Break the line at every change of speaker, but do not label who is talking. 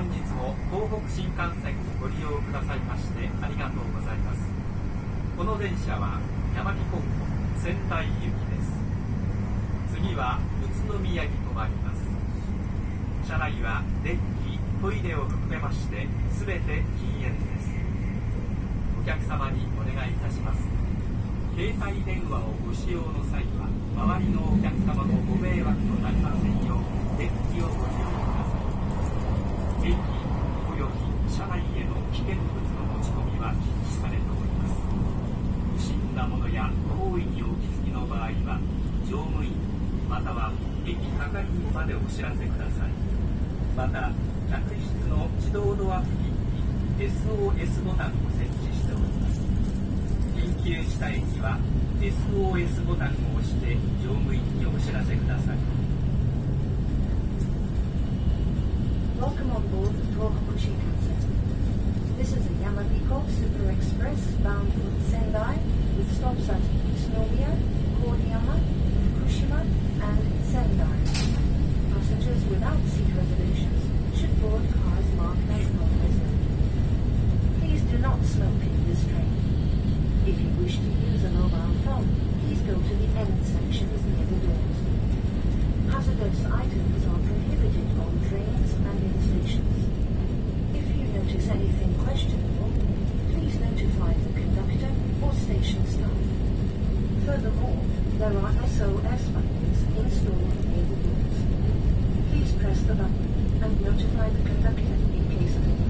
日も東北新幹線をご利用くださいましてありがとうございます。この電車は山木高校仙台行きです。次は宇都宮に停まります。車内は電気、トイレを含めましてすべて禁煙です。お客様にお願いいたします。携帯電話をご使用の際は周りのお客様のご迷惑となりませんよう電気をご利用ください。駅および車内への危険物の持ち込みは禁止されております。不審なものや行為にお気づきの場合は乗務員または駅係員までお知らせください。また客室の自動ドア付近に SOS ボタンを設置しております。緊急事態には SOS ボタンを押して乗務員にお知らせください。
Welcome on board the Tohoku Shinkansen. This is a Yamabiko Super Express bound for Sendai with stops at Utsunomiya, Koriyama, Fukushima and Sendai. Passengers without seat reservations should board cars marked as non-resident. Please do not smoke in this train. If you wish to use a mobile phone, please go to the end sections near the doors. Hazardous items are prohibited on trains and in stations. If you notice anything questionable, please notify the conductor or station staff. Furthermore, there are SOS buttons installed near the doors. Please press the button and notify the conductor in case of any